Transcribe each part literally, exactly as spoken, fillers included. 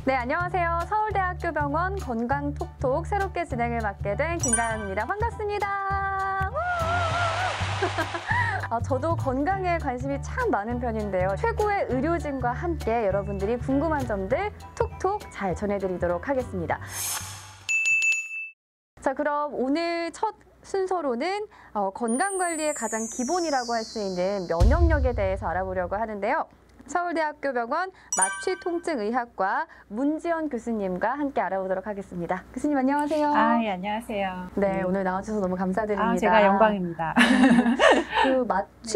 네, 안녕하세요. 서울대학교 병원 건강톡톡 새롭게 진행을 맡게 된 김가연입니다. 반갑습니다. 아, 저도 건강에 관심이 참 많은 편인데요. 최고의 의료진과 함께 여러분들이 궁금한 점들 톡톡 잘 전해드리도록 하겠습니다. 자, 그럼 오늘 첫 순서로는 어, 건강관리의 가장 기본이라고 할 수 있는 면역력에 대해서 알아보려고 하는데요. 서울대학교 병원 마취통증의학과 문지연 교수님과 함께 알아보도록 하겠습니다. 교수님 안녕하세요. 아, 예, 안녕하세요. 네, 네. 오늘 나와주셔서 너무 감사드립니다. 아, 제가 영광입니다. 그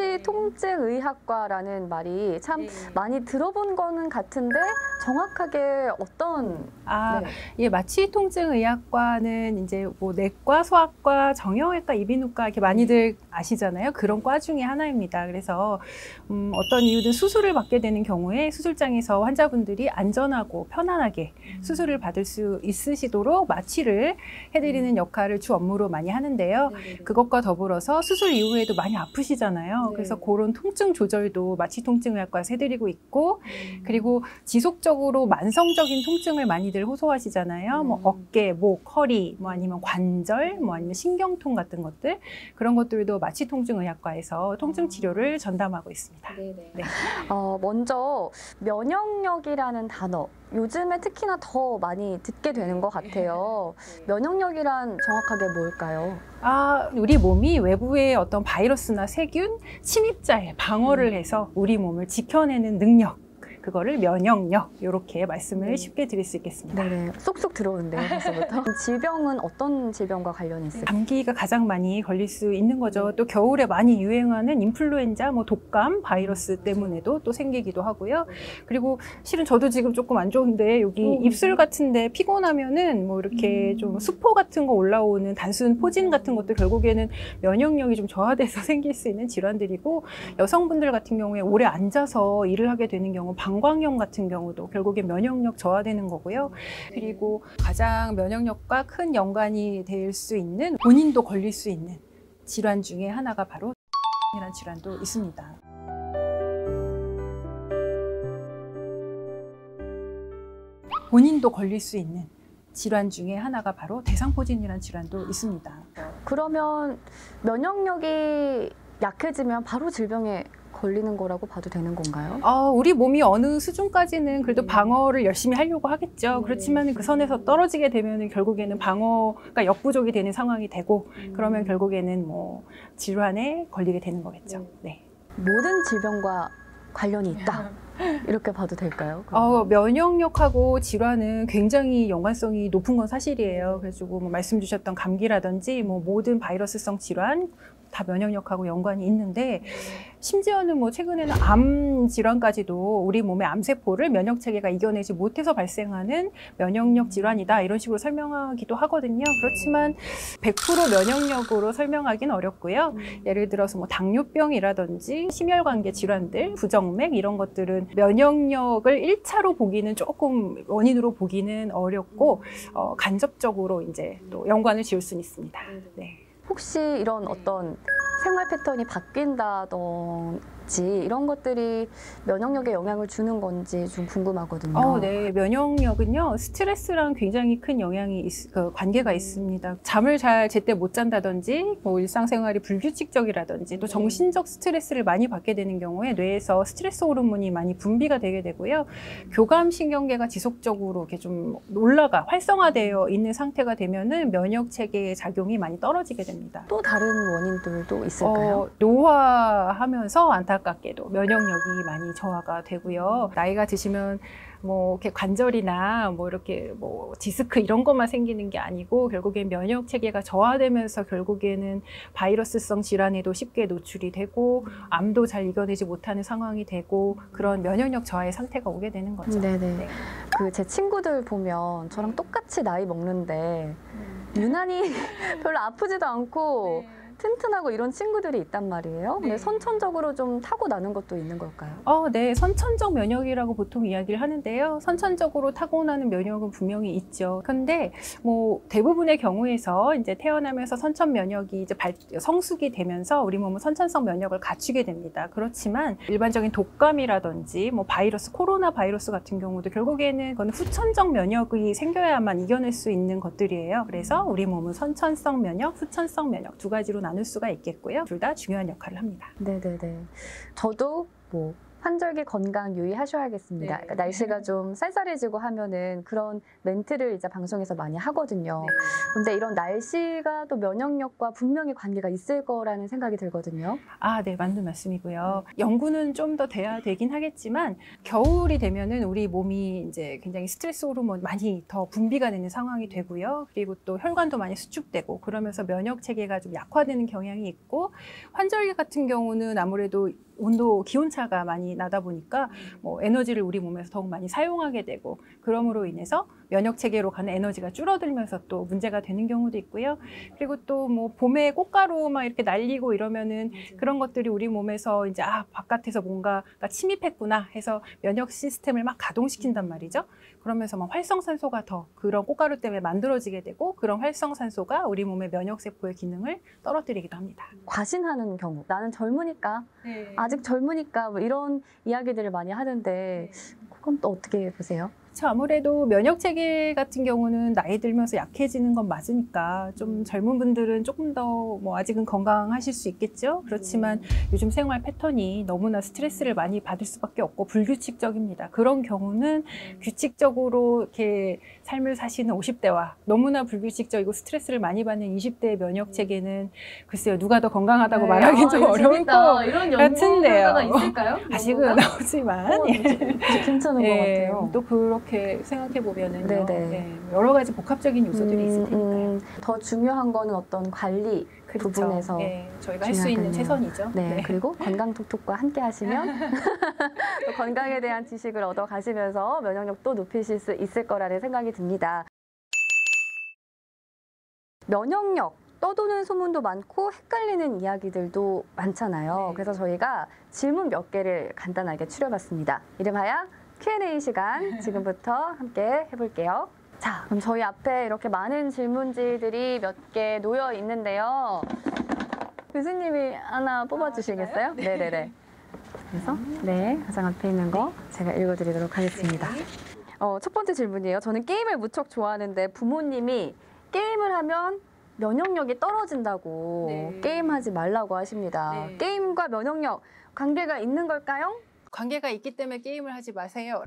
마취통증의학과라는 말이 참 네. 많이 들어본 거는 같은데 정확하게 어떤... 아, 네. 예, 마취통증의학과는 이제 뭐 내과, 소아과, 정형외과, 이비인후과 이렇게 많이들 아시잖아요. 그런 과 중에 하나입니다. 그래서 음, 어떤 이유든 수술을 받게 되는 경우에 수술장에서 환자분들이 안전하고 편안하게 음. 수술을 받을 수 있으시도록 마취를 해드리는 음. 역할을 주 업무로 많이 하는데요. 네네네. 그것과 더불어서 수술 이후에도 많이 아프시잖아요. 네. 그래서 그런 통증 조절도 마취통증의학과에서 해드리고 있고 음. 그리고 지속적으로 만성적인 통증을 많이들 호소하시잖아요. 음. 뭐 어깨, 목, 허리, 뭐 아니면 관절, 뭐 아니면 신경통 같은 것들 그런 것들도 마취통증의학과에서 통증 치료를 전담하고 있습니다. 네네. 네. 어, 먼저 면역력이라는 단어 요즘에 특히나 더 많이 듣게 되는 것 같아요. 면역력이란 정확하게 뭘까요? 아, 우리 몸이 외부의 어떤 바이러스나 세균, 침입자에 방어를 해서 우리 몸을 지켜내는 능력, 그거를 면역력 이렇게 말씀을 네. 쉽게 드릴 수 있겠습니다. 네, 쏙쏙 들어오는데요, 벌써부터. 질병은 어떤 질병과 관련이 있을까요? 감기가 가장 많이 걸릴 수 있는 거죠. 또 겨울에 많이 유행하는 인플루엔자, 뭐 독감, 바이러스 때문에도 또 생기기도 하고요. 그리고 실은 저도 지금 조금 안 좋은데 여기 오, 입술 같은데 피곤하면은 뭐 이렇게 음. 좀 수포 같은 거 올라오는 단순 포진 같은 것도 결국에는 면역력이 좀 저하돼서 생길 수 있는 질환들이고 여성분들 같은 경우에 오래 앉아서 일을 하게 되는 경우 방광염 같은 경우도 결국에 면역력 저하되는 거고요. 그리고 가장 면역력과 큰 연관이 될 수 있는 본인도 걸릴 수 있는 질환 중에 하나가 바로 이라는 질환도 있습니다. 본인도 걸릴 수 있는 질환 중에 하나가 바로 대상포진이라는 질환도 있습니다. 그러면 면역력이 약해지면 바로 질병에 걸리는 거라고 봐도 되는 건가요? 어, 우리 몸이 어느 수준까지는 그래도 방어를 열심히 하려고 하겠죠. 네. 그렇지만 그 선에서 떨어지게 되면 결국에는 방어가 역부족이 되는 상황이 되고 음. 그러면 결국에는 뭐 질환에 걸리게 되는 거겠죠. 네. 모든 질병과 관련이 있다. 이렇게 봐도 될까요? 어, 면역력하고 질환은 굉장히 연관성이 높은 건 사실이에요. 그래서 뭐 말씀 주셨던 감기라든지 뭐 모든 바이러스성 질환 다 면역력하고 연관이 있는데 심지어는 뭐 최근에는 암 질환까지도 우리 몸의 암세포를 면역체계가 이겨내지 못해서 발생하는 면역력 질환이다 이런 식으로 설명하기도 하거든요. 그렇지만 백 퍼센트 면역력으로 설명하기는 어렵고요. 예를 들어서 뭐 당뇨병이라든지 심혈관계 질환들, 부정맥 이런 것들은 면역력을 일 차로 보기는 조금 원인으로 보기는 어렵고 어, 간접적으로 이제 또 연관을 지을 수는 있습니다. 네. 혹시 이런 어떤 생활 패턴이 바뀐다든지 이런 것들이 면역력에 영향을 주는 건지 좀 궁금하거든요. 어, 네, 면역력은요 스트레스랑 굉장히 큰 영향이 있, 그 관계가 있습니다. 잠을 잘 제때 못 잔다든지, 뭐 일상생활이 불규칙적이라든지, 또 정신적 스트레스를 많이 받게 되는 경우에 뇌에서 스트레스 호르몬이 많이 분비가 되게 되고요. 교감신경계가 지속적으로 이렇게 좀 올라가 활성화되어 있는 상태가 되면은 면역 체계의 작용이 많이 떨어지게 됩니다. 또 다른 원인들도 있을까요? 어, 노화하면서 안타깝게도 면역력이 많이 저하가 되고요. 나이가 드시면 뭐 이렇게 관절이나 뭐 이렇게 뭐 디스크 이런 것만 생기는 게 아니고 결국엔 면역 체계가 저하되면서 결국에는 바이러스성 질환에도 쉽게 노출이 되고 암도 잘 이겨내지 못하는 상황이 되고 그런 면역력 저하의 상태가 오게 되는 거죠. 네네. 네. 그 제 친구들 보면 저랑 똑같이 나이 먹는데 유난히 별로 아프지도 않고 튼튼하고 이런 친구들이 있단 말이에요. 근데 네. 선천적으로 좀 타고나는 것도 있는 걸까요? 어, 네. 선천적 면역이라고 보통 이야기를 하는데요. 선천적으로 타고나는 면역은 분명히 있죠. 근데 뭐 대부분의 경우에서 이제 태어나면서 선천 면역이 이제 발, 성숙이 되면서 우리 몸은 선천성 면역을 갖추게 됩니다. 그렇지만 일반적인 독감이라든지 뭐 바이러스, 코로나 바이러스 같은 경우도 결국에는 그건 후천적 면역이 생겨야만 이겨낼 수 있는 것들이에요. 그래서 우리 몸은 선천성 면역, 후천성 면역 두 가지로 나눌 수가 있겠고요. 둘 다 중요한 역할을 합니다. 네네네. 저도 뭐 환절기 건강 유의하셔야겠습니다. 네. 그러니까 날씨가 좀 쌀쌀해지고 하면은 그런 멘트를 이제 방송에서 많이 하거든요. 근데 이런 날씨가 또 면역력과 분명히 관계가 있을 거라는 생각이 들거든요. 아, 네, 맞는 말씀이고요. 연구는 좀 더 돼야 되긴 하겠지만 겨울이 되면은 우리 몸이 이제 굉장히 스트레스 호르몬 많이 더 분비가 되는 상황이 되고요. 그리고 또 혈관도 많이 수축되고 그러면서 면역 체계가 좀 약화되는 경향이 있고 환절기 같은 경우는 아무래도 온도 기온차가 많이 나다 보니까 뭐 에너지를 우리 몸에서 더욱 많이 사용하게 되고 그러므로 인해서 면역 체계로 가는 에너지가 줄어들면서 또 문제가 되는 경우도 있고요. 그리고 또 뭐 봄에 꽃가루 막 이렇게 날리고 이러면은 그런 것들이 우리 몸에서 이제 아 바깥에서 뭔가가 침입했구나 해서 면역 시스템을 막 가동시킨단 말이죠. 그러면서 막 활성산소가 더 그런 꽃가루 때문에 만들어지게 되고 그런 활성산소가 우리 몸의 면역 세포의 기능을 떨어뜨리기도 합니다. 과신하는 경우. 나는 젊으니까, 네. 아직 젊으니까 뭐 이런 이야기들을 많이 하는데 그건 또 어떻게 보세요? 그렇죠. 아무래도 면역 체계 같은 경우는 나이 들면서 약해지는 건 맞으니까 좀 젊은 분들은 조금 더 뭐 아직은 건강하실 수 있겠죠. 그렇지만 요즘 생활 패턴이 너무나 스트레스를 많이 받을 수밖에 없고 불규칙적입니다. 그런 경우는 규칙적으로 이렇게 삶을 사시는 오십 대와 너무나 불규칙적이고 스트레스를 많이 받는 이십 대의 면역 체계는 글쎄요 누가 더 건강하다고 네. 말하기 아, 좀 이거 어려울 재밌다. 것 이런 같은데요. 연구가 있을까요? 아직은 연구가? 나오지만 어, 예. 진짜 괜찮은 것 예, 같아요. 또 그렇게 생각해 보면은 네네. 여러 가지 복합적인 요소들이 있을 테니까요. 음, 더 중요한 거는 어떤 관리 그렇죠. 부분에서 예, 저희가 할 수 있는 중요하겠네요. 최선이죠. 네, 그리고 건강톡톡과 함께 하시면 또 건강에 대한 지식을 얻어 가시면서 면역력도 높이실 수 있을 거라는 생각이 듭니다. 면역력, 떠도는 소문도 많고 헷갈리는 이야기들도 많잖아요. 네. 그래서 저희가 질문 몇 개를 간단하게 추려봤습니다. 이름하여 큐 앤 에이 시간 지금부터 함께 해볼게요. 자, 그럼 저희 앞에 이렇게 많은 질문지들이 몇 개 놓여 있는데요. 교수님이 하나 뽑아주시겠어요? 네, 네, 네. 그래서 네, 가장 앞에 있는 거 제가 읽어드리도록 하겠습니다. 어, 첫 번째 질문이에요. 저는 게임을 무척 좋아하는데 부모님이 게임을 하면 면역력이 떨어진다고 네. 게임하지 말라고 하십니다. 네. 게임과 면역력 관계가 있는 걸까요? 관계가 있기 때문에 게임을 하지 마세요.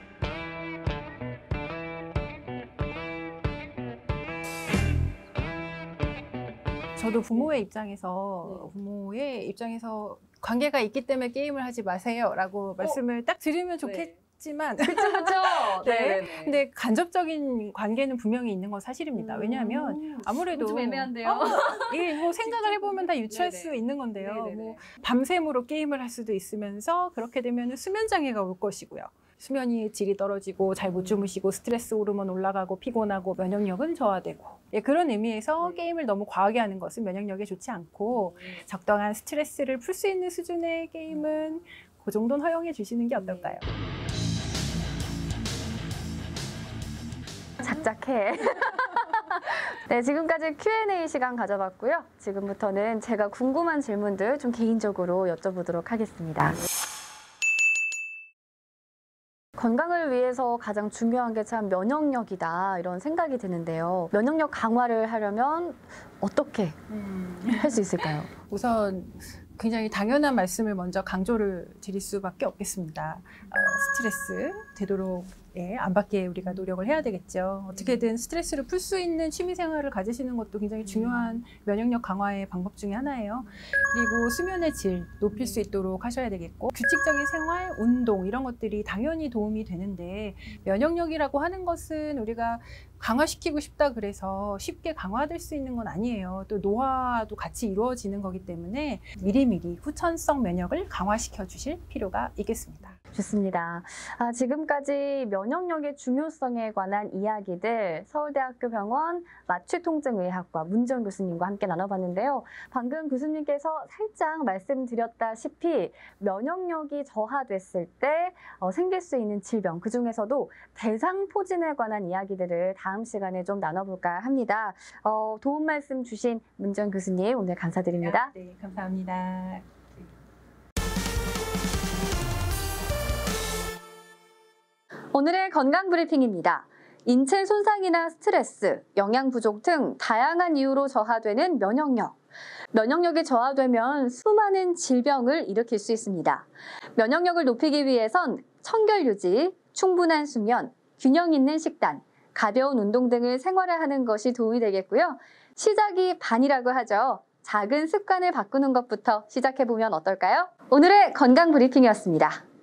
저도 부모의 입장에서 부모의 입장에서 관계가 있기 때문에 게임을 하지 마세요라고 말씀을 딱 드리면 좋겠지만 그렇죠, 그렇죠. 네. 근데 간접적인 관계는 분명히 있는 건 사실입니다. 왜냐하면 아무래도 좀 애매한데요. 어, 이게 뭐 생각을 해보면 다 유추할 수 있는 건데요. 뭐 밤샘으로 게임을 할 수도 있으면서 그렇게 되면 수면 장애가 올 것이고요. 수면이 질이 떨어지고 잘 못 주무시고 스트레스 호르몬 올라가고 피곤하고 면역력은 저하되고 예, 그런 의미에서 게임을 너무 과하게 하는 것은 면역력에 좋지 않고 적당한 스트레스를 풀 수 있는 수준의 게임은 그 정도는 허용해 주시는 게 어떨까요? 작작해. 네, 지금까지 큐 앤 에이 시간 가져봤고요. 지금부터는 제가 궁금한 질문들 좀 개인적으로 여쭤보도록 하겠습니다. 건강을 위해서 가장 중요한 게 참 면역력이다 이런 생각이 드는데요. 면역력 강화를 하려면 어떻게 할 수 있을까요? 우선 굉장히 당연한 말씀을 먼저 강조를 드릴 수밖에 없겠습니다. 어, 스트레스 되도록 예, 안 받게 우리가 노력을 해야 되겠죠. 어떻게든 스트레스를 풀 수 있는 취미 생활을 가지시는 것도 굉장히 중요한 면역력 강화의 방법 중에 하나예요. 그리고 수면의 질 높일 수 있도록 하셔야 되겠고 규칙적인 생활, 운동 이런 것들이 당연히 도움이 되는데 면역력이라고 하는 것은 우리가 강화시키고 싶다 그래서 쉽게 강화될 수 있는 건 아니에요. 또 노화도 같이 이루어지는 거기 때문에 미리미리 후천성 면역을 강화시켜 주실 필요가 있겠습니다. 좋습니다. 아, 지금까지 면역력의 중요성에 관한 이야기들 서울대학교 병원 마취통증의학과 문지영 교수님과 함께 나눠봤는데요. 방금 교수님께서 살짝 말씀드렸다시피 면역력이 저하됐을 때 어, 생길 수 있는 질병, 그중에서도 대상포진에 관한 이야기들을 다음 시간에 좀 나눠볼까 합니다. 어, 도움 말씀 주신 문지영 교수님 오늘 감사드립니다. 네, 감사합니다. 오늘의 건강 브리핑입니다. 인체 손상이나 스트레스, 영양 부족 등 다양한 이유로 저하되는 면역력. 면역력이 저하되면 수많은 질병을 일으킬 수 있습니다. 면역력을 높이기 위해선 청결 유지, 충분한 수면, 균형 있는 식단, 가벼운 운동 등을 생활에 하는 것이 도움이 되겠고요. 시작이 반이라고 하죠. 작은 습관을 바꾸는 것부터 시작해보면 어떨까요? 오늘의 건강 브리핑이었습니다.